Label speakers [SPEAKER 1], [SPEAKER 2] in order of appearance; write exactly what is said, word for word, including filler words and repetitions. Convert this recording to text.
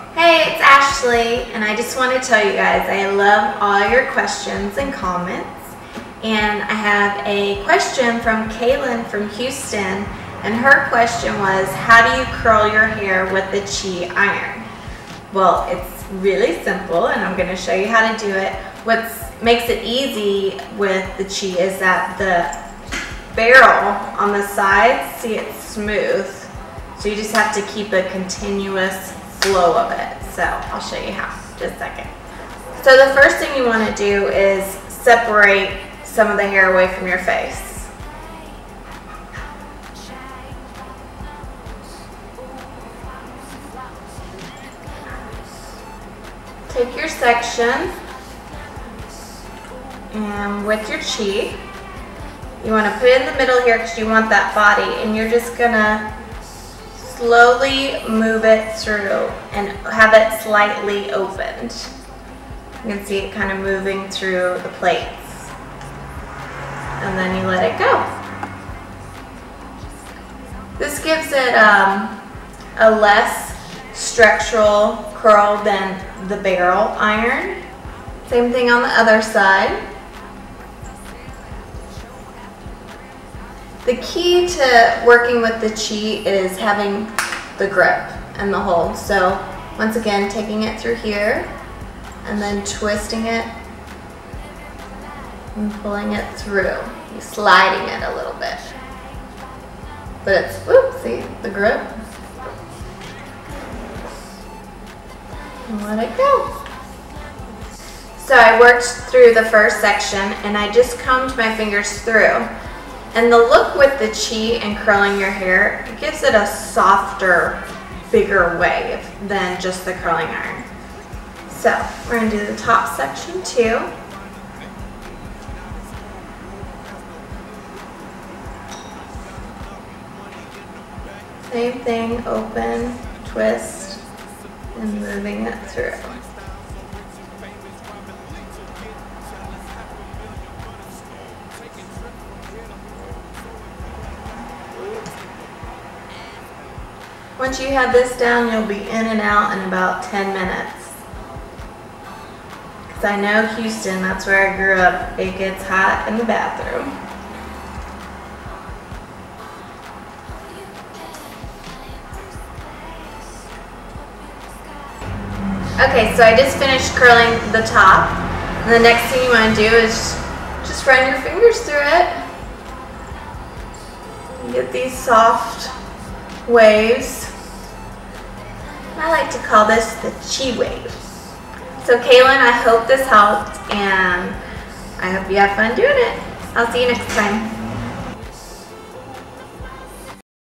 [SPEAKER 1] Hey, it's Ashley, and I just want to tell you guys I love all your questions and comments. And I have a question from Kaylin from Houston, and her question was, how do you curl your hair with the Chi iron? Well, it's really simple, and I'm going to show you how to do it. What makes it easy with the Chi is that the barrel on the sides, see, it's smooth. So you just have to keep a continuous flow of it. So I'll show you how in just a second. So the first thing you want to do is separate some of the hair away from your face. Take your section and with your Chi, you want to put it in the middle here because you want that body, and you're just gonna slowly move it through and have it slightly opened. You can see it kind of moving through the plates. And then you let it go. This gives it um, a less structural curl than the barrel iron. Same thing on the other side. The key to working with the Chi is having the grip and the hold. So once again, taking it through here and then twisting it and pulling it through. You're sliding it a little bit. But it's, whoop, see the grip? And let it go. So I worked through the first section and I just combed my fingers through. And the look with the Chi and curling your hair, it gives it a softer, bigger wave than just the curling iron. So we're going to do the top section too. Same thing, open, twist, and moving it through. Once you have this down, you'll be in and out in about ten minutes. Because I know Houston, that's where I grew up, it gets hot in the bathroom. Okay, so I just finished curling the top. And the next thing you want to do is just run your fingers through it. You get these soft waves. I like to call this the Chi wave. So Kaylin, I hope this helped, and I hope you have fun doing it. I'll see you next time.